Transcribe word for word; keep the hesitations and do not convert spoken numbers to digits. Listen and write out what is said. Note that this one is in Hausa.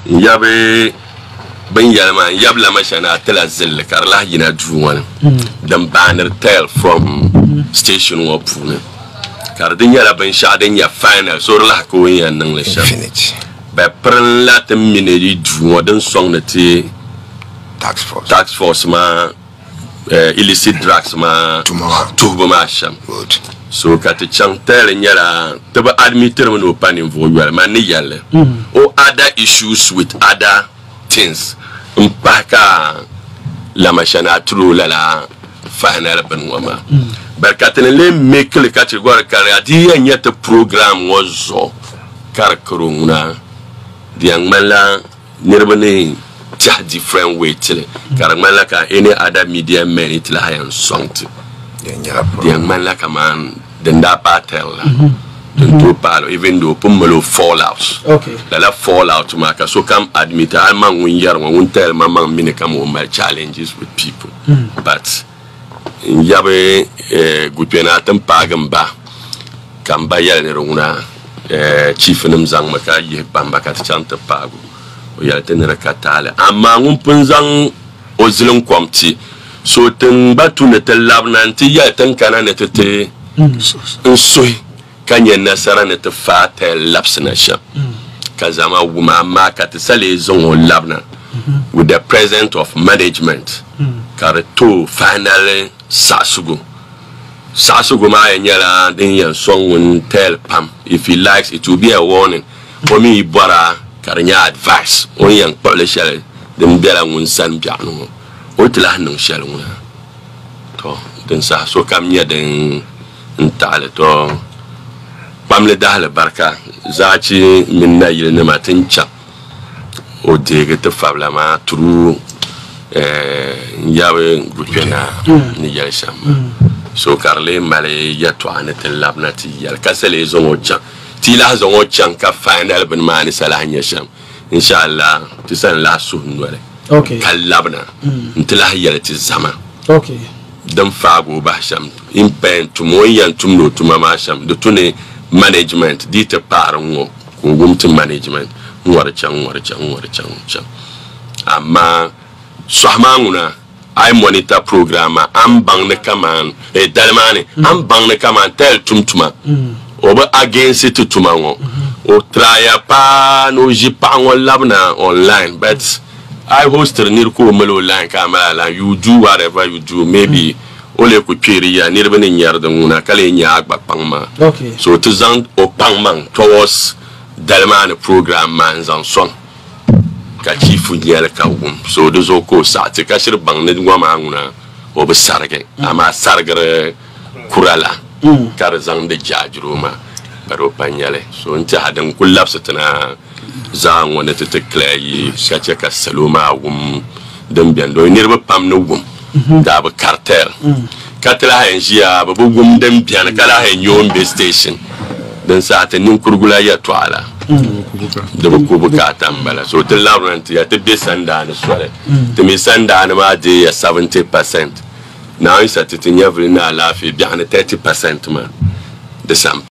yabe ben yalma yabla mashana tela zelle karla yina duwan dan banner tel from station wa pune kar din yala ben shaden ya final so la ko yan nan la sha ba pran la tem mineri duwan dan song na te tax force tax force ma illicit drugs ma tuba ma sham so kat chantel nyala to ba admitter mo panin vo yala man ni yalla o other issues with other things mpaka la machana trou la la final ben wama barkatene le mekle category karadi nyata program wozo karkruna diang mala nirbane ta different way tele karmala ka any other media men it la yan songt diang mala kaman denda patel den to palo even though pomelo fallout okay la la fallout maka so come admit alman won yar won tel mamman mine kam o mal challenges with people mm. but yabe eh gupena tan pagam ba kam ba yal ne runa eh chief nim zang maka yi bamba ka chanta pago o yal tan rakatale amma ngun punzang o zilin kwamti so tan batu ne tel labnanti ya tan kana ne tete nsoi kanye nasara ne te fatel lapsna sha kazama wuma ma ka te sale zongo labna with the presence of management karato finally sasugo sasugo ma nyala den yan song tell pam if he likes it will be a warning for me bara karnya advice on yan publish dem bela ngun san bianu o tla nan shal nguna to den sa so kam nya den ntale to pamle dahla barka zaci minna yilne matincha o dege te fabla ma tru eh yawe gupena ni yalsham so karle male yato anete labnati yal kasele zongo chan ti la zongo chan ka final ben mani salahnya sham inshallah ti san la sunnwale okay kalabna ntila yalati zama okay dan fago ba sham impen tumoyan tumno tumama sham de tune management dite parango ko gumti management ngwara chan ngwara chan ngwara chan chan amma sohmanguna ay monitor programme am bang ne kaman e dalmane am bang ne kaman tel tumtuma o ba against to tumango o traya pa no jipango labna online but I host nirko melo online camera la you do whatever you do maybe ole ku piriya nirbane nyarda nguna kale nya agba pangma okay so to zang o pangman towards dalmane program man zan son ka chifu nyel ka wum so do zo ko sa te ka shir bang ne ngwa nguna o be sarge ama sargare kurala kar zang de jajruma baro panyale so nta hadan kullab satana zang wona te te clayi ka che ka saluma wum dem biando nirba pam no wum da ba cartel katla henjia ba bugum dem bian kala hen yombe station dan sa ta nin kurgula ya twala da ba ko buka tambala so te laurent ya te desanda ne swale te mi sanda ne ma de ya seventy percent now is at it in every na lafi bian thirty percent ma de sam